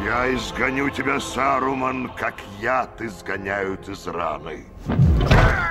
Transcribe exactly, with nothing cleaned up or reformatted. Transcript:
Я изгоню тебя, Саруман, как яд изгоняют из раны.